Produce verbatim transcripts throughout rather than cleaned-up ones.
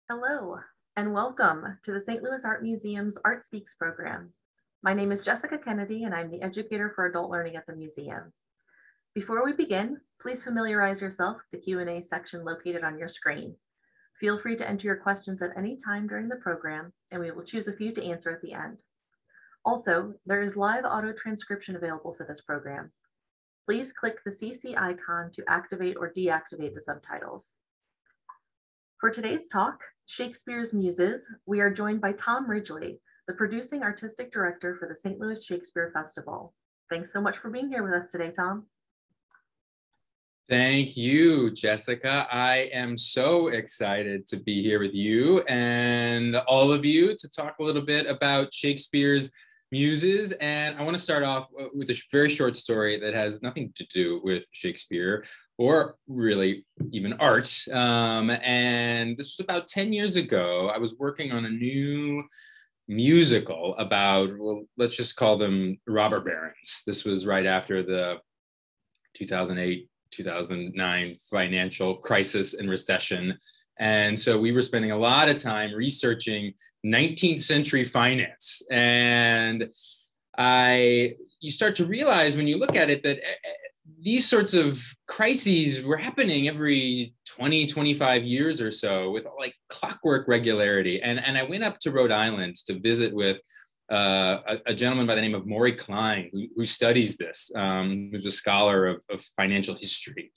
Hello, and welcome to the Saint Louis Art Museum's Art Speaks program. My name is Jessica Kennedy, and I'm the educator for adult learning at the museum. Before we begin, please familiarize yourself with the Q and A section located on your screen. Feel free to enter your questions at any time during the program, and we will choose a few to answer at the end. Also, there is live auto transcription available for this program. Please click the C C icon to activate or deactivate the subtitles. For today's talk, Shakespeare's Muses, we are joined by Tom Ridgely, the producing artistic director for the Saint Louis Shakespeare Festival. Thanks so much for being here with us today, Tom. Thank you, Jessica. I am so excited to be here with you and all of you to talk a little bit about Shakespeare's Muses. And I want to start off with a very short story that has nothing to do with Shakespeare or really even art. Um, and this was about ten years ago. I was working on a new musical about, well, let's just call them robber barons. This was right after the two thousand eight, two thousand nine financial crisis and recession. And so we were spending a lot of time researching nineteenth century finance. And I, you start to realize when you look at it that these sorts of crises were happening every twenty, twenty-five years or so with like clockwork regularity. And, and I went up to Rhode Island to visit with uh, a, a gentleman by the name of Maury Klein, who, who studies this, um, who's a scholar of, of financial history.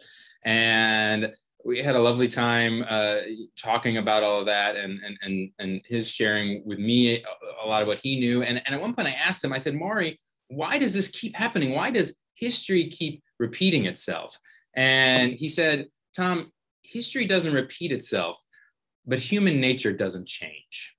And we had a lovely time uh, talking about all of that and, and, and, and his sharing with me a, a lot of what he knew. And, and at one point I asked him, I said, Maury, why does this keep happening? Why does history keep repeating itself? And he said, Tom, history doesn't repeat itself, but human nature doesn't change.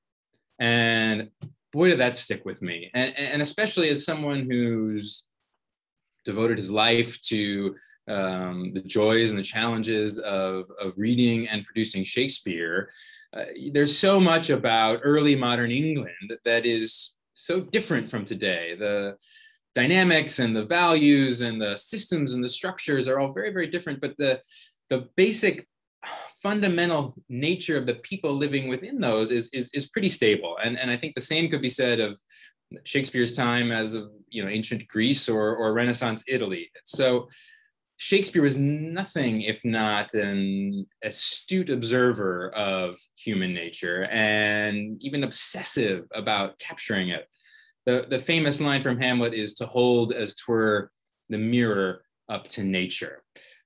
And boy, did that stick with me. And, and especially as someone who's devoted his life to um, the joys and the challenges of, of reading and producing Shakespeare, uh, there's so much about early modern England that is so different from today. The dynamics and the values and the systems and the structures are all very, very different, but the, the basic fundamental nature of the people living within those is, is, is pretty stable. And, and I think the same could be said of Shakespeare's time as of, you know, ancient Greece or, or Renaissance Italy. So Shakespeare was nothing if not an astute observer of human nature and even obsessive about capturing it. The, the famous line from Hamlet is to hold as 'twere the mirror up to nature.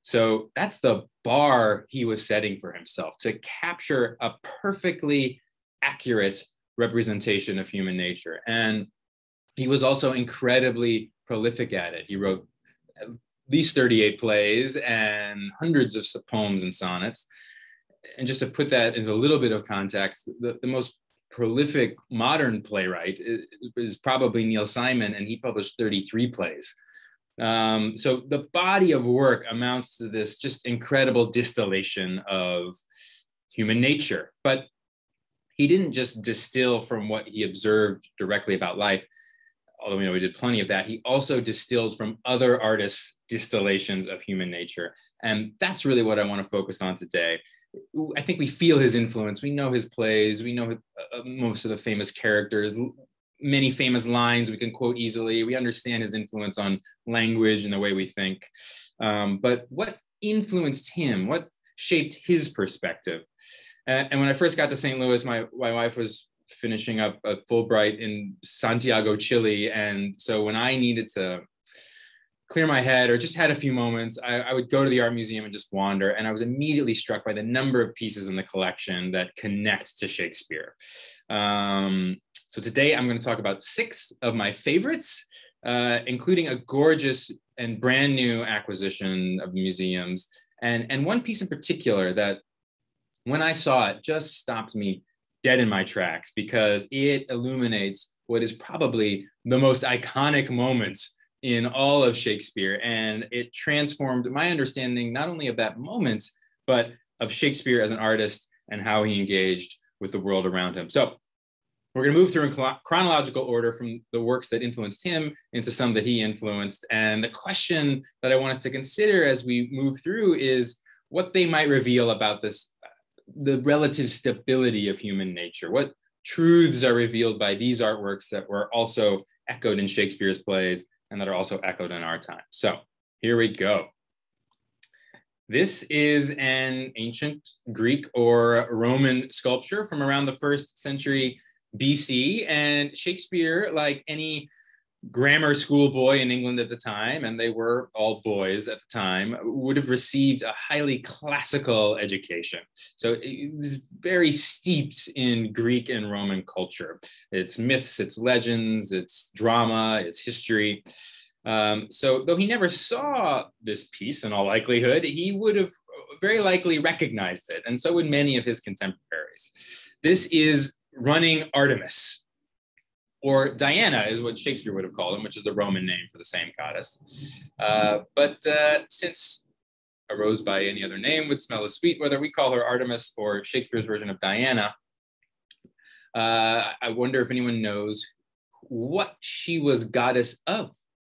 So that's the bar he was setting for himself, to capture a perfectly accurate representation of human nature. And he was also incredibly prolific at it. He wrote at least thirty-eight plays and hundreds of poems and sonnets. And just to put that into a little bit of context, the, the most prolific modern playwright is, is probably Neil Simon, and he published thirty-three plays. Um, so the body of work amounts to this just incredible distillation of human nature. But he didn't just distill from what he observed directly about life, although we know he did plenty of that. He also distilled from other artists' distillations of human nature. And that's really what I want to focus on today. I think we feel his influence. We know his plays. We know uh, most of the famous characters, many famous lines we can quote easily. We understand his influence on language and the way we think. Um, but what influenced him? What shaped his perspective? And, and when I first got to Saint Louis, my, my wife was finishing up at Fulbright in Santiago, Chile. And so when I needed to clear my head or just had a few moments, I, I would go to the art museum and just wander. And I was immediately struck by the number of pieces in the collection that connect to Shakespeare. Um, so today I'm going to talk about six of my favorites, uh, including a gorgeous and brand new acquisition of the museums. And, and one piece in particular that when I saw it just stopped me dead in my tracks because it illuminates what is probably the most iconic moments in all of Shakespeare. And it transformed my understanding not only of that moment, but of Shakespeare as an artist and how he engaged with the world around him. So we're going to move through in chronological order from the works that influenced him into some that he influenced. And the question that I want us to consider as we move through is what they might reveal about this the relative stability of human nature. What truths are revealed by these artworks that were also echoed in Shakespeare's plays and that are also echoed in our time? So here we go. This is an ancient Greek or Roman sculpture from around the first century B C. And Shakespeare, like any grammar school boy in England at the time, and they were all boys at the time, would have received a highly classical education. So it was very steeped in Greek and Roman culture. It's myths, it's legends, it's drama, it's history. Um, so though he never saw this piece in all likelihood, he would have very likely recognized it, and so would many of his contemporaries. This is Running Artemis, or Diana is what Shakespeare would have called him, which is the Roman name for the same goddess. Uh, but uh, since a rose by any other name would smell as sweet, whether we call her Artemis or Shakespeare's version of Diana, uh, I wonder if anyone knows what she was goddess of.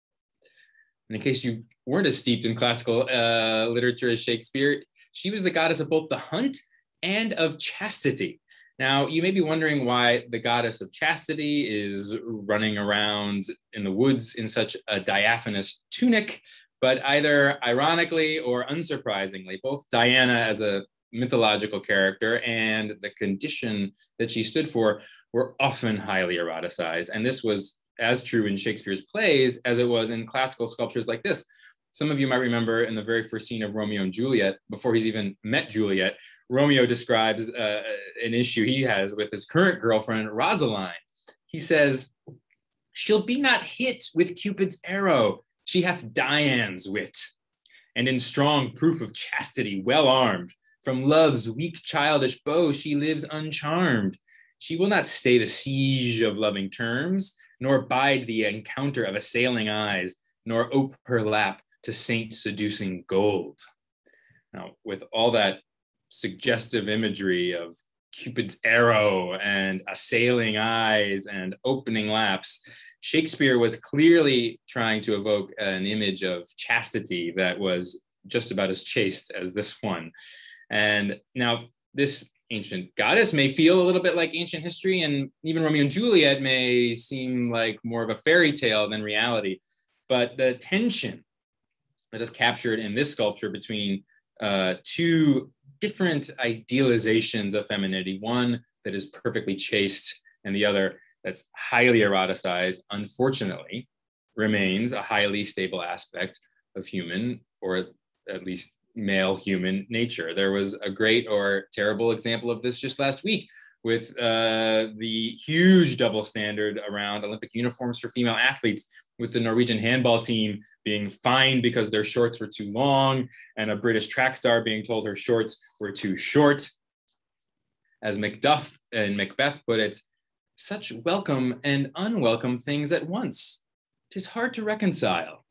And in case you weren't as steeped in classical uh, literature as Shakespeare, she was the goddess of both the hunt and of chastity. Now, you may be wondering why the goddess of chastity is running around in the woods in such a diaphanous tunic, but either ironically or unsurprisingly, both Diana as a mythological character and the condition that she stood for were often highly eroticized. And this was as true in Shakespeare's plays as it was in classical sculptures like this. Some of you might remember in the very first scene of Romeo and Juliet, before he's even met Juliet, Romeo describes uh, an issue he has with his current girlfriend, Rosaline. He says, "She'll be not hit with Cupid's arrow, she hath Dian's wit. And in strong proof of chastity, well armed, from love's weak childish bow, she lives uncharmed. She will not stay the siege of loving terms, nor bide the encounter of assailing eyes, nor ope her lap to saint seducing gold." Now, with all that suggestive imagery of Cupid's arrow and assailing eyes and opening laps, Shakespeare was clearly trying to evoke an image of chastity that was just about as chaste as this one. And now this ancient goddess may feel a little bit like ancient history, and even Romeo and Juliet may seem like more of a fairy tale than reality. But the tension that is captured in this sculpture between uh, two different idealizations of femininity, one that is perfectly chaste and the other that's highly eroticized, unfortunately, remains a highly stable aspect of human, or at least male human nature. There was a great or terrible example of this just last week with uh, the huge double standard around Olympic uniforms for female athletes, with the Norwegian handball team being fined because their shorts were too long, and a British track star being told her shorts were too short. As Macduff and Macbeth put it, "Such welcome and unwelcome things at once. 'Tis hard to reconcile."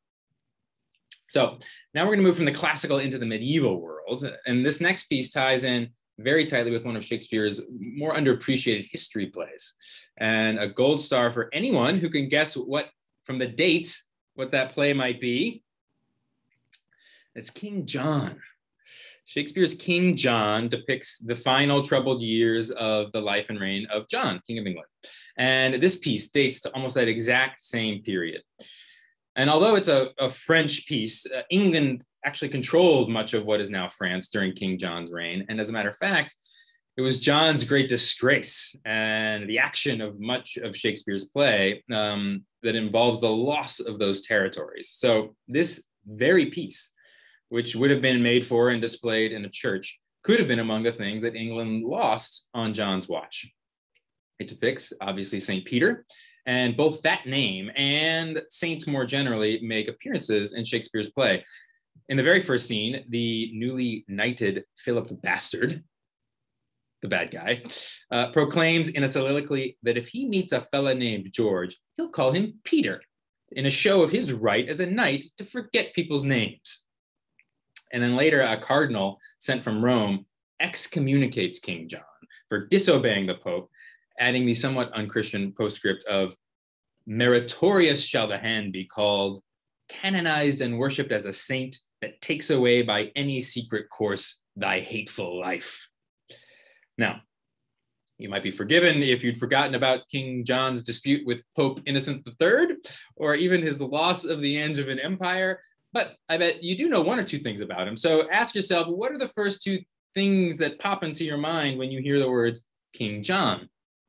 So now we're going to move from the classical into the medieval world. And this next piece ties in very tightly with one of Shakespeare's more underappreciated history plays, and a gold star for anyone who can guess what, from the dates, what that play might be. It's King John. Shakespeare's King John depicts the final troubled years of the life and reign of John, King of England. And this piece dates to almost that exact same period. And although it's a, a French piece, uh, England actually controlled much of what is now France during King John's reign. And as a matter of fact, it was John's great disgrace and the action of much of Shakespeare's play um, that involves the loss of those territories. So this very piece, which would have been made for and displayed in a church, could have been among the things that England lost on John's watch. It depicts, obviously, Saint Peter, and both that name and saints more generally make appearances in Shakespeare's play. In the very first scene, the newly knighted Philip Bastard, the bad guy, uh, proclaims in a soliloquy that if he meets a fella named George, he'll call him Peter, in a show of his right as a knight to forget people's names. And then later, a cardinal sent from Rome excommunicates King John for disobeying the Pope, adding the somewhat unchristian postscript of, "Meritorious shall the hand be called, canonized and worshipped as a saint that takes away by any secret course thy hateful life." Now, you might be forgiven if you'd forgotten about King John's dispute with Pope Innocent the Third, or even his loss of the Angevin Empire, but I bet you do know one or two things about him. So ask yourself, what are the first two things that pop into your mind when you hear the words King John?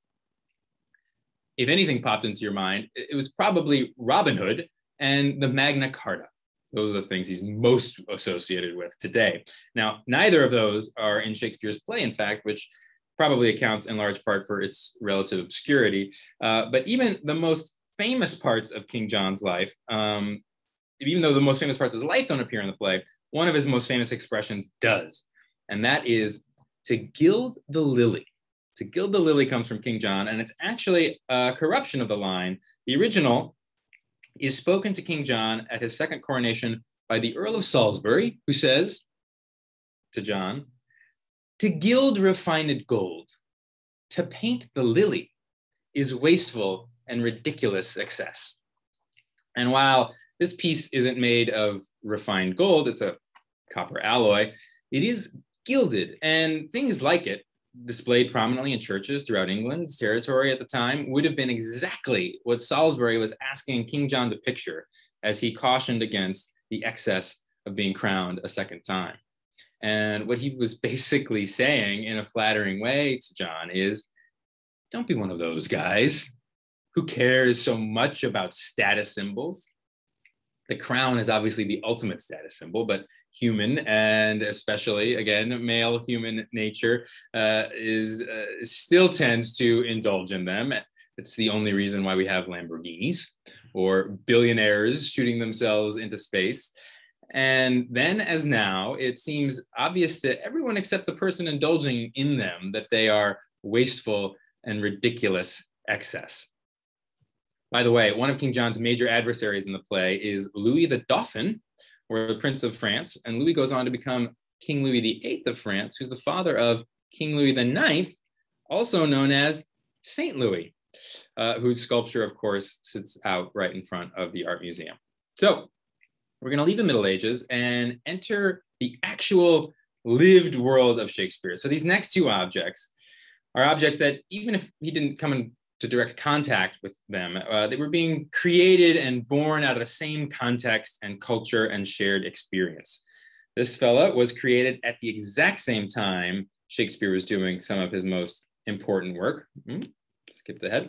If anything popped into your mind, it was probably Robin Hood and the Magna Carta. Those are the things he's most associated with today. Now, neither of those are in Shakespeare's play, in fact, which probably accounts in large part for its relative obscurity. Uh, but even the most famous parts of King John's life, um, even though the most famous parts of his life don't appear in the play, one of his most famous expressions does, and that is to gild the lily. To gild the lily comes from King John, and it's actually a corruption of the line. The original is spoken to King John at his second coronation by the Earl of Salisbury, who says to John, "To gild refined gold, to paint the lily, is wasteful and ridiculous excess." And while this piece isn't made of refined gold, it's a copper alloy, it is gilded, and things like it, displayed prominently in churches throughout England's territory at the time, would have been exactly what Salisbury was asking King John to picture as he cautioned against the excess of being crowned a second time. And what he was basically saying in a flattering way to John is, don't be one of those guys who cares so much about status symbols. The crown is obviously the ultimate status symbol, but human, and especially, again, male human nature uh, is uh, still tends to indulge in them. It's the only reason why we have Lamborghinis or billionaires shooting themselves into space. And then, as now, it seems obvious to everyone except the person indulging in them that they are wasteful and ridiculous excess. By the way, one of King John's major adversaries in the play is Louis the Dauphin, or the Prince of France, and Louis goes on to become King Louis the Eighth of France, who's the father of King Louis the Ninth, also known as Saint Louis, uh, whose sculpture, of course, sits out right in front of the art museum. So we're going to leave the Middle Ages and enter the actual lived world of Shakespeare. So these next two objects are objects that, even if he didn't come into direct contact with them, uh, they were being created and born out of the same context and culture and shared experience. This fella was created at the exact same time Shakespeare was doing some of his most important work. Mm-hmm. Skip ahead.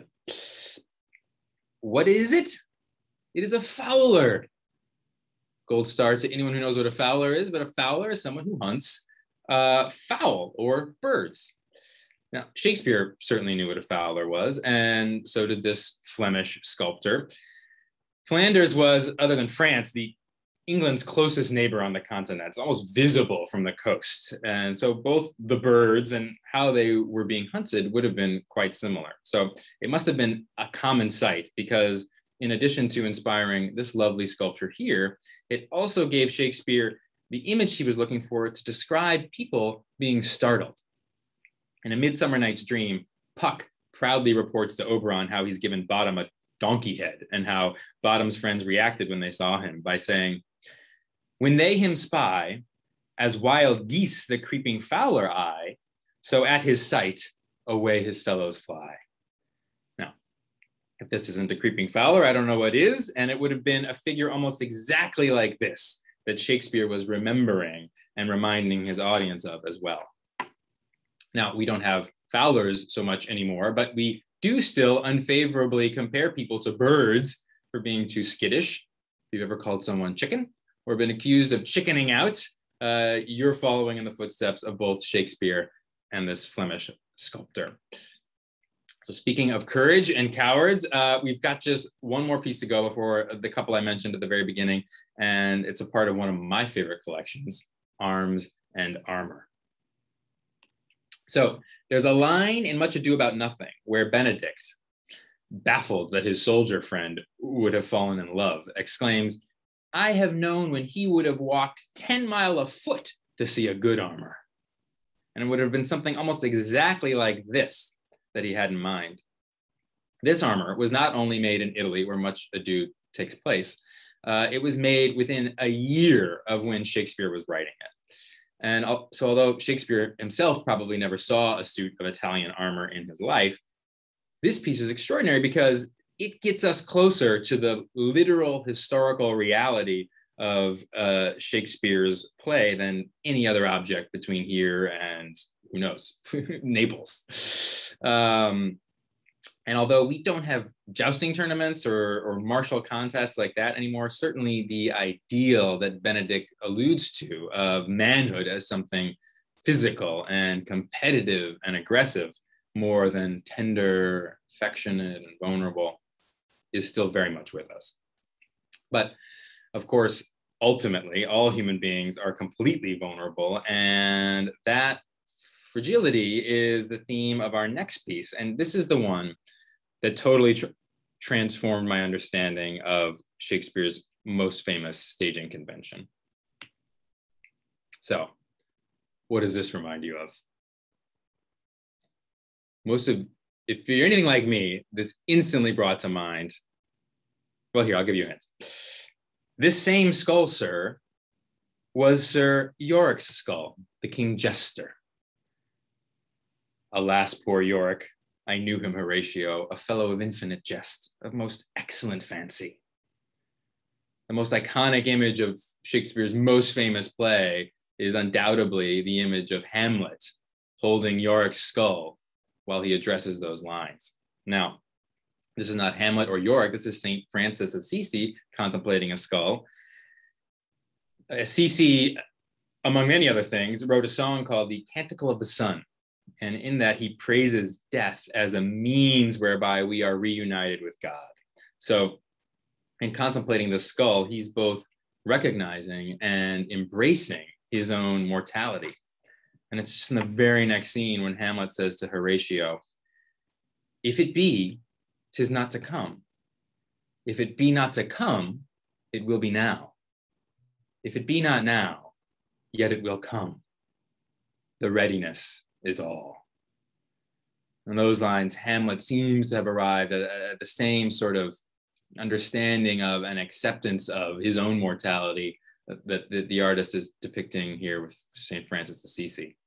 What is it? It is a fowler. Gold star to anyone who knows what a fowler is, but a fowler is someone who hunts uh, fowl or birds. Now, Shakespeare certainly knew what a fowler was, and so did this Flemish sculptor. Flanders was, other than France, the England's closest neighbor on the continent. It's almost visible from the coast. And so both the birds and how they were being hunted would have been quite similar. So it must have been a common sight, because in addition to inspiring this lovely sculpture here, it also gave Shakespeare the image he was looking for to describe people being startled. In A Midsummer Night's Dream, Puck proudly reports to Oberon how he's given Bottom a donkey head, and how Bottom's friends reacted when they saw him by saying, "When they him spy, as wild geese the creeping fowler eye, so at his sight away his fellows fly." Now, if this isn't a creeping fowler, I don't know what is, and it would have been a figure almost exactly like this that Shakespeare was remembering and reminding his audience of as well. Now, we don't have fowlers so much anymore, but we do still unfavorably compare people to birds for being too skittish. If you've ever called someone chicken or been accused of chickening out, uh, you're following in the footsteps of both Shakespeare and this Flemish sculptor. So speaking of courage and cowards, uh, we've got just one more piece to go before the couple I mentioned at the very beginning, and it's a part of one of my favorite collections, Arms and Armor. So there's a line in Much Ado About Nothing where Benedict, baffled that his soldier friend would have fallen in love, exclaims, "I have known when he would have walked ten mile a foot to see a good armor." And it would have been something almost exactly like this that he had in mind. This armor was not only made in Italy, where Much Ado takes place, uh, it was made within a year of when Shakespeare was writing it. And so although Shakespeare himself probably never saw a suit of Italian armor in his life, this piece is extraordinary because it gets us closer to the literal historical reality of uh, Shakespeare's play than any other object between here and, who knows, Naples. Um, and although we don't have jousting tournaments or, or martial contests like that anymore, certainly the ideal that Benedict alludes to of manhood as something physical and competitive and aggressive more than tender, affectionate, and vulnerable is still very much with us. But of course, ultimately, all human beings are completely vulnerable, and that fragility is the theme of our next piece. And this is the one that totally tr transformed my understanding of Shakespeare's most famous staging convention. So, what does this remind you of? Most of, if you're anything like me, this instantly brought to mind, well, here, I'll give you a hint. This same skull, sir, was Sir Yorick's skull, the King Jester. Alas, poor Yorick, I knew him, Horatio, a fellow of infinite jest, of most excellent fancy. The most iconic image of Shakespeare's most famous play is undoubtedly the image of Hamlet holding Yorick's skull while he addresses those lines. Now, this is not Hamlet or Yorick, this is Saint Francis Assisi contemplating a skull. Assisi, among many other things, wrote a song called the Canticle of the Sun. And in that, he praises death as a means whereby we are reunited with God. So in contemplating the skull, he's both recognizing and embracing his own mortality. And it's just in the very next scene when Hamlet says to Horatio, if it be, 'tis not to come. If it be not to come, it will be now. If it be not now, yet it will come. The readiness is all. In those lines, Hamlet seems to have arrived at, at the same sort of understanding of and acceptance of his own mortality that, that the artist is depicting here with Saint Francis Assisi.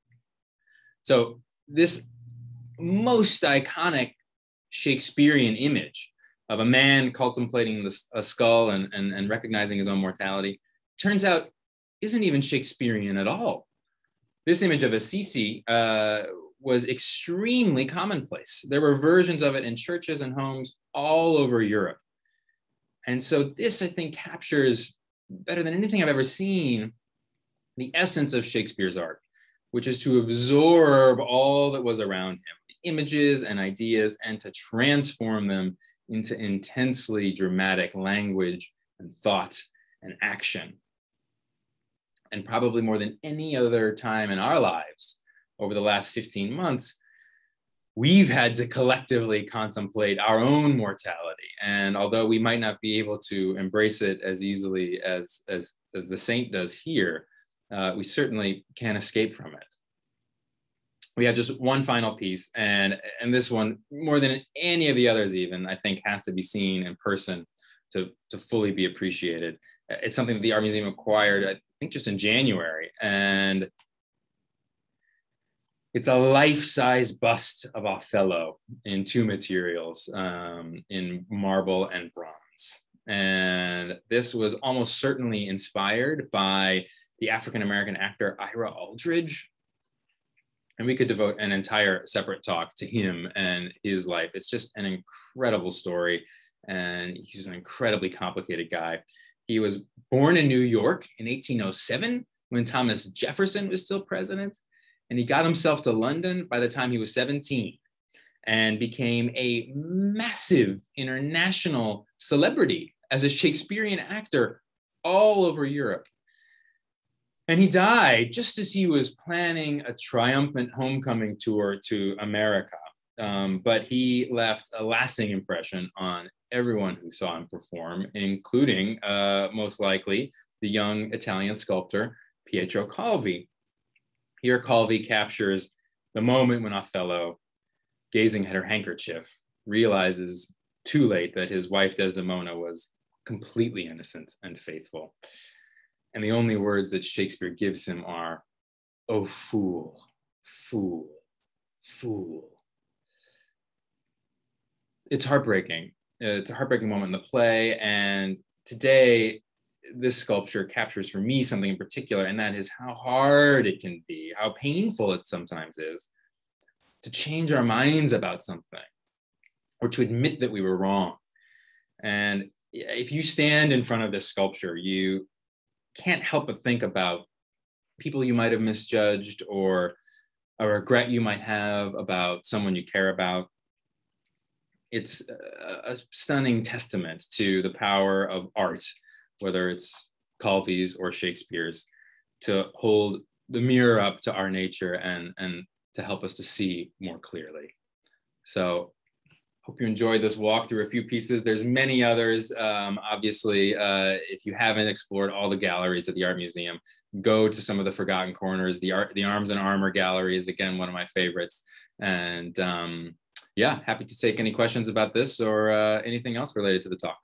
So this most iconic Shakespearean image of a man contemplating the, a skull and, and, and recognizing his own mortality turns out isn't even Shakespearean at all. This image of Assisi uh, was extremely commonplace. There were versions of it in churches and homes all over Europe. And so this, I think, captures better than anything I've ever seen the essence of Shakespeare's art, which is to absorb all that was around him, the images and ideas, and to transform them into intensely dramatic language and thought and action. And probably more than any other time in our lives over the last fifteen months, we've had to collectively contemplate our own mortality. And although we might not be able to embrace it as easily as, as, as the saint does here, uh, we certainly can't escape from it. We have just one final piece, and, and this one, more than any of the others even, I think has to be seen in person to, to fully be appreciated. It's something that the Art Museum acquired, I think just in January, and it's a life-size bust of Othello in two materials, um, in marble and bronze. And this was almost certainly inspired by the African-American actor Ira Aldridge. And we could devote an entire separate talk to him and his life. It's just an incredible story. And he's an incredibly complicated guy. He was born in New York in eighteen oh seven when Thomas Jefferson was still president. And he got himself to London by the time he was seventeen and became a massive international celebrity as a Shakespearean actor all over Europe. And he died just as he was planning a triumphant homecoming tour to America. Um, but he left a lasting impression on everyone who saw him perform, including, uh, most likely, the young Italian sculptor, Pietro Calvi. Here, Calvi captures the moment when Othello, gazing at her handkerchief, realizes too late that his wife Desdemona was completely innocent and faithful. And the only words that Shakespeare gives him are, "Oh, fool, fool, fool." It's heartbreaking. It's a heartbreaking moment in the play. And today, this sculpture captures for me something in particular, and that is how hard it can be, how painful it sometimes is to change our minds about something or to admit that we were wrong. And if you stand in front of this sculpture, you can't help but think about people you might have misjudged or a regret you might have about someone you care about. It's a, a stunning testament to the power of art, whether it's Calvi's or Shakespeare's, to hold the mirror up to our nature and, and to help us to see more clearly. So hope you enjoyed this walk through a few pieces. There's many others. Um, obviously, uh, if you haven't explored all the galleries at the Art Museum, go to some of the forgotten corners. The art, the Arms and Armor Gallery is, again, one of my favorites. And um, yeah, happy to take any questions about this or uh, anything else related to the talk.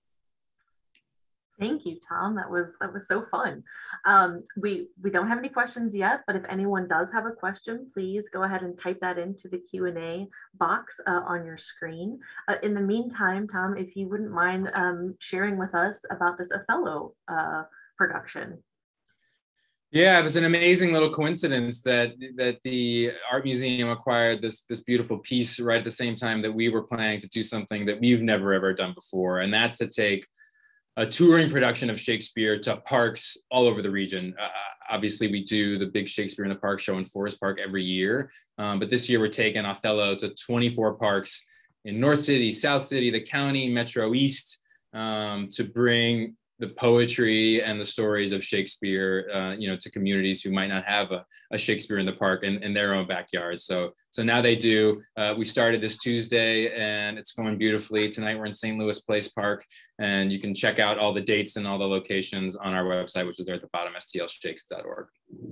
Thank you, Tom. That was that was so fun. Um, we we don't have any questions yet, but if anyone does have a question, please go ahead and type that into the Q and A box uh, on your screen. Uh, in the meantime, Tom, if you wouldn't mind um, sharing with us about this Othello uh, production. Yeah, it was an amazing little coincidence that that the Art Museum acquired this this beautiful piece right at the same time that we were planning to do something that we've never ever done before, and that's to take a touring production of Shakespeare to parks all over the region. Uh, obviously, we do the big Shakespeare in the Park show in Forest Park every year, um, but this year we're taking Othello to twenty-four parks in North City, South City, the county, Metro East, um, to bring the poetry and the stories of Shakespeare, uh, you know, to communities who might not have a, a Shakespeare in the Park in, in their own backyards. So, so now they do. Uh, we started this Tuesday, and it's going beautifully. Tonight we're in Saint Louis Place Park, and you can check out all the dates and all the locations on our website, which is there at the bottom, s t l shakes dot org.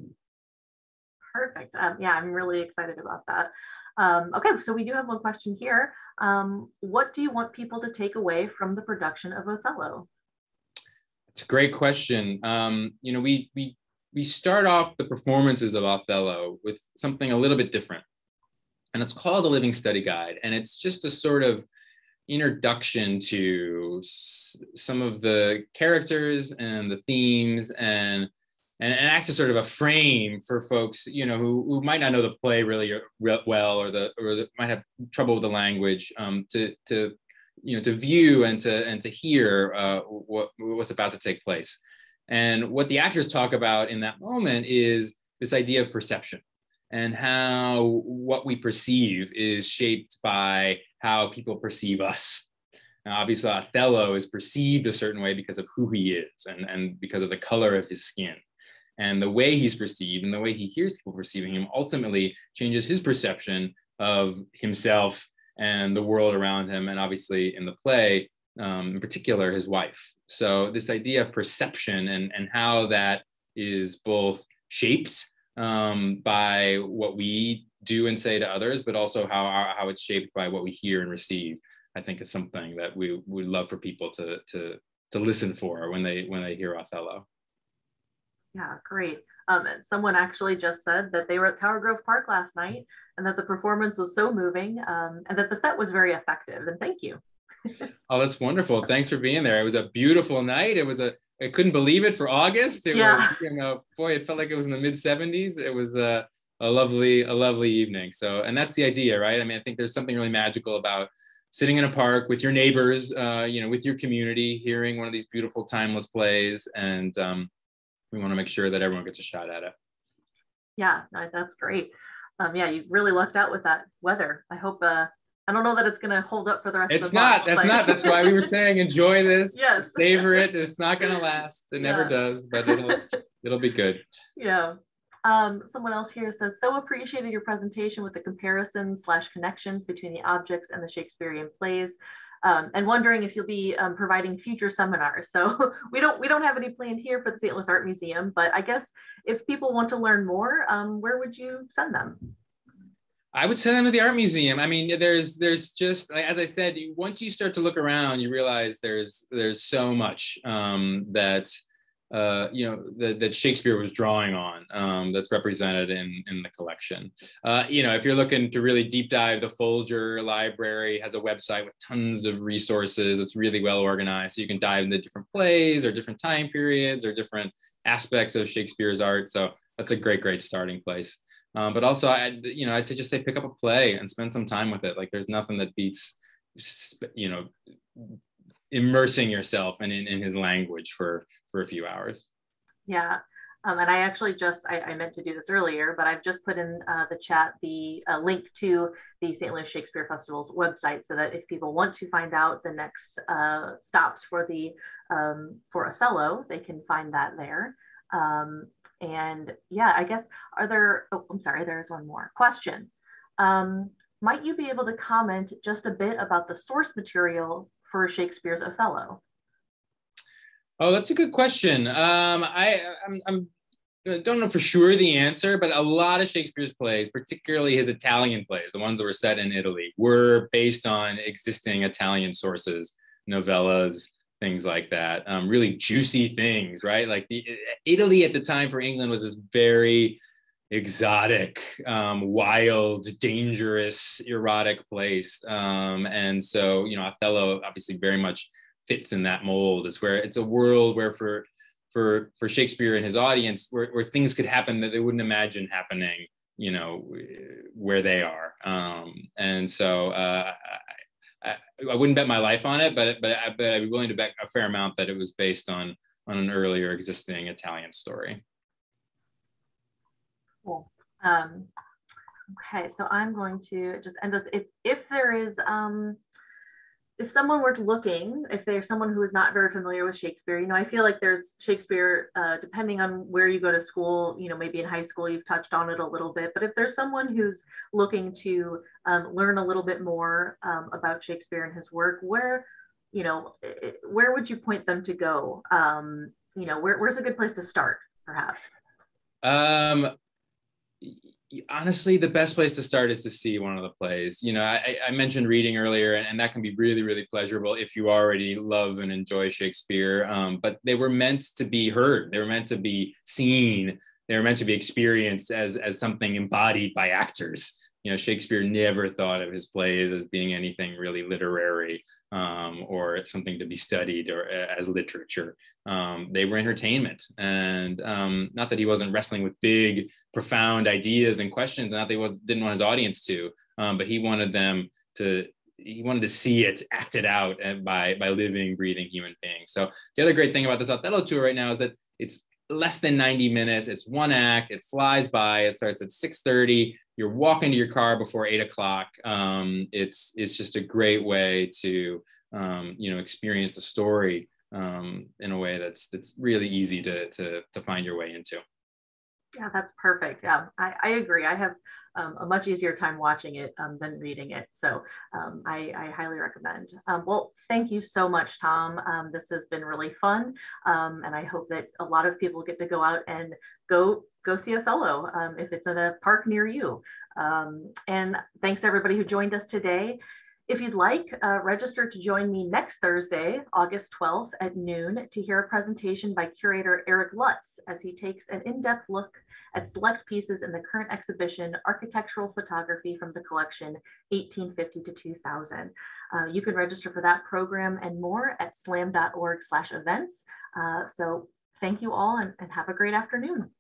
Perfect. Um, yeah, I'm really excited about that. Um, okay, so we do have one question here. Um, what do you want people to take away from the production of Othello? It's a great question. Um, you know, we we we start off the performances of Othello with something a little bit different, and it's called a living study guide, and it's just a sort of introduction to s some of the characters and the themes, and and, and acts as sort of a frame for folks, you know, who, who might not know the play really well, or the or the, might have trouble with the language, um, to to you know, to view and to and to hear uh, what what's about to take place. And what the actors talk about in that moment is this idea of perception, and how what we perceive is shaped by how people perceive us. Now, obviously, Othello is perceived a certain way because of who he is, and, and because of the color of his skin. And the way he's perceived and the way he hears people perceiving him ultimately changes his perception of himself and the world around him, and obviously in the play, um, in particular, his wife. So this idea of perception and, and how that is both shaped um, by what we do and say to others, but also how, our, how it's shaped by what we hear and receive, I think is something that we would love for people to, to, to listen for when they, when they hear Othello. Yeah, great. Um, and someone actually just said that they were at Tower Grove Park last night, and that the performance was so moving, um, and that the set was very effective. And thank you. Oh, that's wonderful. Thanks for being there. It was a beautiful night. It was a, I couldn't believe it for August. It yeah. was, you know, boy, it felt like it was in the mid seventies. It was a, a lovely, a lovely evening. So, and that's the idea, right? I mean, I think there's something really magical about sitting in a park with your neighbors, uh, you know, with your community, hearing one of these beautiful timeless plays. And um, we want to make sure that everyone gets a shot at it. Yeah, no, that's great. Um, yeah, you really lucked out with that weather. I hope, uh, I don't know that it's going to hold up for the rest it's of the not, month. That's but... not, that's why we were saying, enjoy this, yes. savor it. It's not going to last. It never yeah. does, but it'll, it'll be good. Yeah. Um, someone else here says, so appreciated your presentation with the comparisons slash connections between the objects and the Shakespearean plays. Um, and wondering if you'll be um, providing future seminars. So we don't we don't have any planned here for the Saint Louis Art Museum, but I guess if people want to learn more, um, where would you send them? I would send them to the Art Museum. I mean, there's there's just, as I said, once you start to look around, you realize there's there's so much um, that uh, you know, that, that Shakespeare was drawing on, um, that's represented in, in the collection. Uh, you know, if you're looking to really deep dive, the Folger Library has a website with tons of resources. It's really well organized. So you can dive into different plays or different time periods or different aspects of Shakespeare's art. So that's a great, great starting place. Um, but also, I, you know, I'd say just say pick up a play and spend some time with it. Like there's nothing that beats, you know, immersing yourself in, in, in his language for, for a few hours. Yeah. Um, and I actually just, I, I meant to do this earlier, but I've just put in uh, the chat the uh, link to the Saint Louis Shakespeare Festival's website, so that if people want to find out the next uh, stops for the um, for Othello, they can find that there. Um, and yeah, I guess, are there, oh, I'm sorry, there's one more question. Um, might you be able to comment just a bit about the source material for Shakespeare's Othello? Oh, that's a good question. Um, I I'm, I'm I don't know for sure the answer, but a lot of Shakespeare's plays, particularly his Italian plays, the ones that were set in Italy, were based on existing Italian sources, novellas, things like that. Um, really juicy things, right? Like the Italy at the time for England was this very exotic, um, wild, dangerous, erotic place. Um, and so, you know, Othello obviously very much fits in that mold. It's where it's a world where for for for Shakespeare and his audience, where, where things could happen that they wouldn't imagine happening, you know, where they are. Um, and so uh, I, I wouldn't bet my life on it, but but I bet I'd be willing to bet a fair amount that it was based on on an earlier existing Italian story. Cool. Um, okay, so I'm going to just end us. If if there is um, if someone were looking, if there's someone who is not very familiar with Shakespeare, you know, I feel like there's Shakespeare, uh, depending on where you go to school, you know, maybe in high school, you've touched on it a little bit, but if there's someone who's looking to um, learn a little bit more um, about Shakespeare and his work, where, you know, where would you point them to go? Um, you know, where, where's a good place to start, perhaps? Um, honestly, the best place to start is to see one of the plays. You know, I, I mentioned reading earlier, and, and that can be really, really pleasurable if you already love and enjoy Shakespeare. Um, but they were meant to be heard. They were meant to be seen. They were meant to be experienced as, as something embodied by actors. You know, Shakespeare never thought of his plays as being anything really literary, um, or something to be studied or uh, as literature. Um, they were entertainment. And um, not that he wasn't wrestling with big, profound ideas and questions, not that he was, didn't want his audience to, um, but he wanted them to, he wanted to see it acted out by, by living, breathing human beings. So the other great thing about this Othello tour right now is that it's less than ninety minutes. It's one act. It flies by. It starts at six thirty. You're walking to your car before eight o'clock. Um, it's it's just a great way to um, you know, experience the story um, in a way that's that's really easy to to to find your way into. Yeah, that's perfect. Yeah, I, I agree. I have um, a much easier time watching it um, than reading it. So um, I, I highly recommend. Um, well, thank you so much, Tom. Um, this has been really fun. Um, and I hope that a lot of people get to go out and go go see Othello um, if it's in a park near you. Um, and thanks to everybody who joined us today. If you'd like, uh, register to join me next Thursday, August twelfth at noon to hear a presentation by curator Eric Lutz as he takes an in-depth look at select pieces in the current exhibition, Architectural Photography from the Collection eighteen fifty to two thousand. Uh, you can register for that program and more at slam dot org slash events. Uh, so thank you all and, and have a great afternoon.